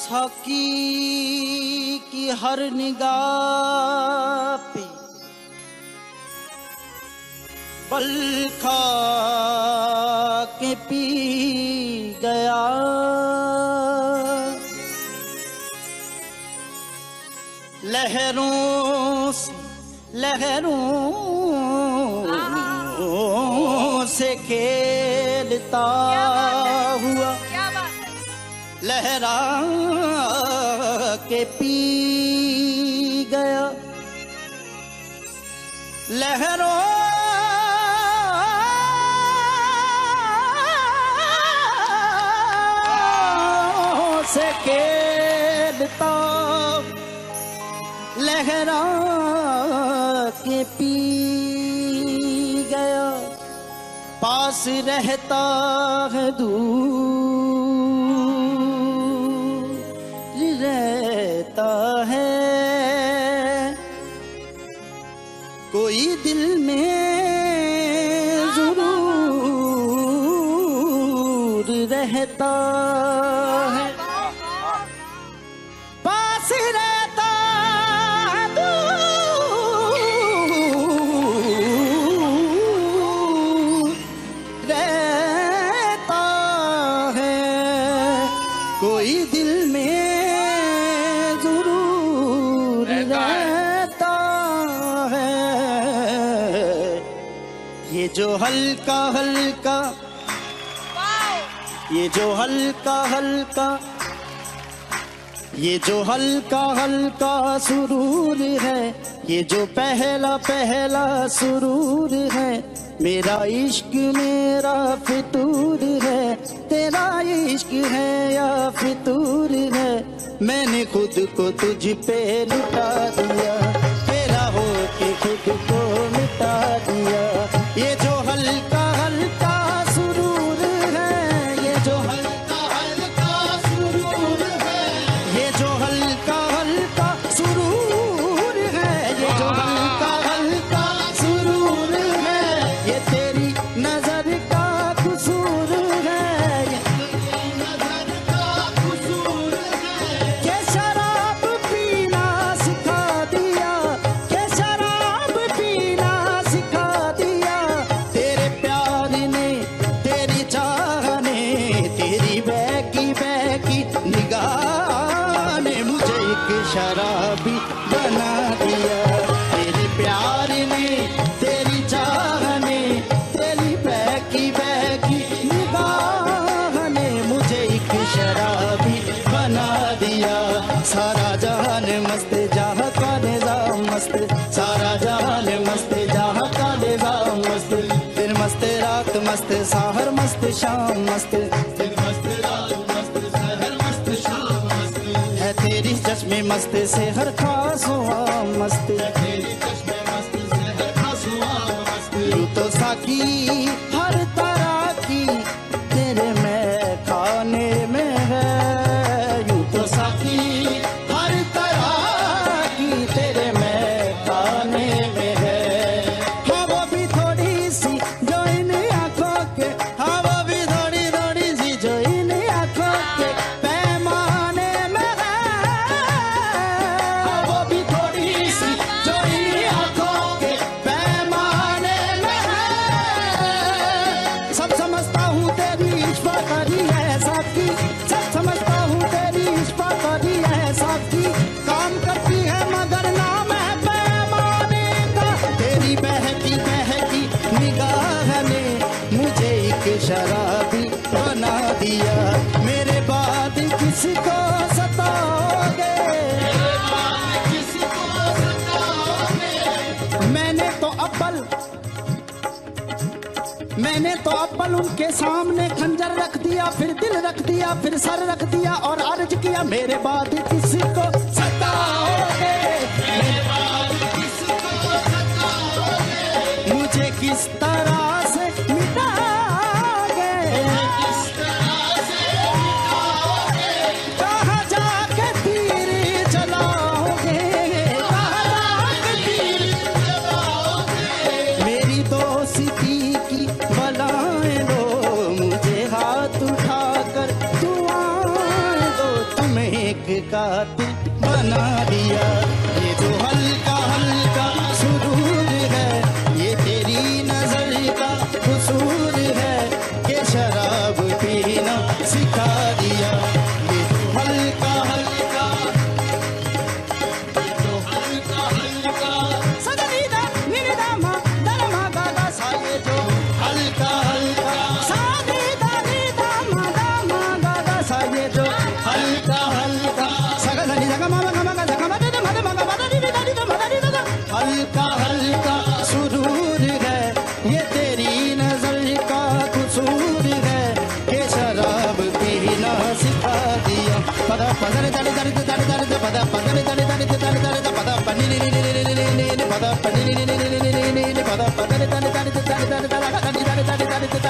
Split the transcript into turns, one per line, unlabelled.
साकी की हर निगाह पे बल खा के पी गया। लहरों से खेलता हुआ लहरा के पी गया। लहरों से खेलता लहरा के पी गया। पास रहता है दूर रहता है, कोई दिल में जरूर रहता है। पास रहता है दूर रहता है, कोई दिल में जरूर रहता है। ये जो हल्का हल्का, ये जो हल्का हल्का, ये जो हल्का हल्का सुरूर है, ये जो पहला पहला सुरूर है, मेरा इश्क मेरा फितूर है। तेरा इश्क है या फितूर है, मैंने खुद को तुझ पे लुटा दिया, तेरा हो के खुद को मिटा दिया। ये जो हल्का हल्का सुरूर है, ये जो हल्का हल्का सुरूर है, ये जो हल्का हल्का सुरूर है, ये जो हल्का हल्का सुरूर है, ये तेरी नजर का कसूर है, ये तेरी नजर का कसूर है। के शराब पीना सिखा दिया, के शराब पीना सिखा दिया, तेरे प्यार ने तेरी चाह ने तेरी बहकी बहकी निगाह ने मुझे एक शराबी बना दिया। तेरे प्यार ने तेरी चाह ने तेरी बहकी बहकी निगाह ने मुझे एक शराबी बना दिया। सारा जहान मस्त जहाँ का निज़ाम मस्त, सारा जहान मस्त जहाँ का निज़ाम मस्त, दिन मस्त रात मस्त सहर मस्त शाम मस्त, दिन मस्त रात मस्त सहर मस्त शाम मस्त, है तेरी चश्मे मस्त से हर खास हुआ मस्त, है तेरी चश्मे मस्त से हर खास हुआ मस्त। यूं तो साकी हर तरह की तेरे में खाने में है, यूं तो साकी हर तरह की तेरे में खाने में है। हाँ वो भी थोड़ी सी जो इन आँखों के, हाँ वो भी थोड़ी थोड़ी सी जो इन आँखों के पैमाने में है। हाँ वो भी थोड़ी सी जो इन आँखों के पैमाने में है। सब समझता हूँ तेरी इश्क़ करी है साकी, सब समझता हूँ तेरी इश्क़ करी है साकी, काम करती है मगर नाम है पैमाने का। तेरी बहकी बहकी निगाह ने मुझे एक शराबी बना दिया। मेरे बाद किसको सताओगे, मैंने तो अव्वल उनके सामने खंजर रख दिया, फिर दिल रख दिया, फिर सर रख दिया और अर्ज किया मेरे बाद किसको सताओगे, मेरे बाद किसको सताओगे, मुझे किस तरह से मिटाओगे, किस तरह से मिटाओगे, कहाँ जाके तीर चलाओगे, कहाँ जाके तीर चलाओगे। मेरी दोस्ती की बलाएं लो, मुझे हाथ उठाकर दुआएं दो, तुम्हें कातिल बना दिया। ये जो हल्का हल्का सुरूर है, ये तेरी नजर का कसूर है कि शराब पीना सिखा दिया। ये जो हल्का हल्का, जो हल्का हल्का सदनीदा निदामा दरमा गागा सा, ये जो हल्का हल्का सादीदा निदामा दामा गागा सा, ये जो हल्का हल्का सगदनी जगमा गमा गमा दे मद मग बदनी दनी दे मदनी दे, हल्का हल्का सुरूर है, ये तेरी नजर का कसूर है कि शराब पीना सिखा दिया। पदा पदर दड़ दड़ दड़ दड़ पदा पदर दड़ दड़ दड़ दड़ पदा पनी नी नी नी नी नी पदा पनी नी नी नी नी नी पदा पदर दड़ दड़ दड़ दड़ दड़ दड़ दड़ दड़